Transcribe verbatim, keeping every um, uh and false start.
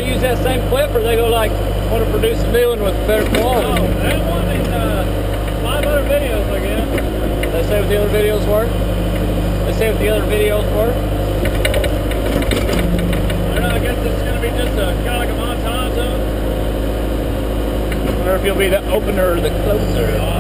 use that same clip, or they go like want to produce a new one with better quality? Oh, that one is uh, five other videos, I guess. They say what the other videos work? They say what the other videos work? I don't know, I guess it's going to be just a, kind of like a montage of it. I wonder if you'll be the opener or the closer.